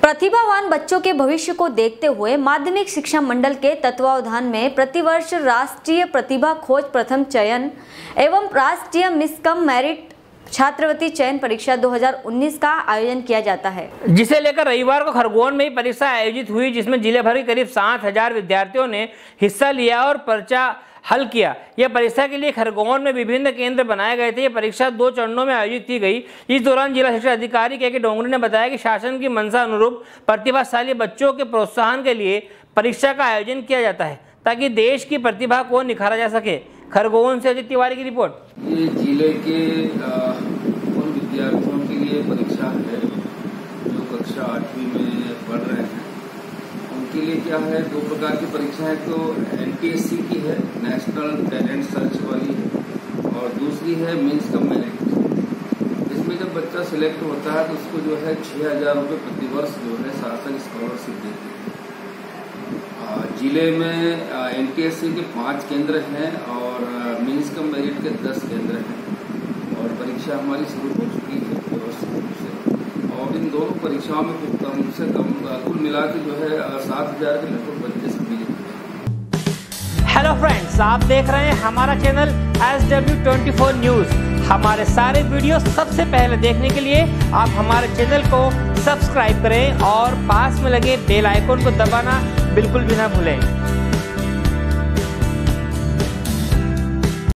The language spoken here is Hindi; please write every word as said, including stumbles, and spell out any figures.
प्रतिभावान बच्चों के भविष्य को देखते हुए माध्यमिक शिक्षा मंडल के तत्वावधान में प्रतिवर्ष राष्ट्रीय प्रतिभा खोज प्रथम चयन एवं राष्ट्रीय मिस कम मेरिट छात्रवृत्ति चयन परीक्षा दो हज़ार उन्नीस का आयोजन किया जाता है, जिसे लेकर रविवार को खरगोन में ही परीक्षा आयोजित हुई, जिसमें जिले भर के करीब सात हजार विद्यार्थियों ने हिस्सा लिया और पर्चा हल किया। यह परीक्षा के लिए खरगोन में विभिन्न केंद्र बनाए गए थे। यह परीक्षा दो चरणों में आयोजित की गई। इस दौरान जिला शिक्षा अधिकारी के के डोंगरी ने बताया कि शासन की मंशा अनुरूप प्रतिभाशाली बच्चों के प्रोत्साहन के लिए परीक्षा का आयोजन किया जाता है, ताकि देश की प्रतिभा को निखारा जा सके। खरगोन से अजित तिवारी की रिपोर्ट। ये जिले के उन विद्यार्थियों के लिए परीक्षा है जो कक्षा आठवीं में पढ़ रहे हैं। उनके लिए क्या है, दो प्रकार की परीक्षा है। तो एन टी एस सी की है, नेशनल टैलेंट सर्च वाली है, और दूसरी है मीन्स कम मेरिट। इसमें जब बच्चा सिलेक्ट होता है तो उसको जो है छः हजार रुपये प्रतिवर्ष जो है शासन स्कॉलरशिप देती है। जिले में एन टी एस सी के पाँच केंद्र हैं और मीन्स कम मेरिट के दस केंद्र हैं, और परीक्षा हमारी शुरू हो चुकी है व्यवस्थित रूप से। और इन दोनों परीक्षाओं में कम से कम कुल मिला के जो है सात हजार के लगभग बच्चे सम्मिलित हुए। हेलो फ्रेंड्स, आप देख रहे हैं हमारा channel S W twenty four news. हमारे सारे वीडियो सबसे पहले देखने के लिए आप हमारे चैनल को सब्सक्राइब करें और पास में लगे बेल आइकन को दबाना बिल्कुल भी ना भूलें।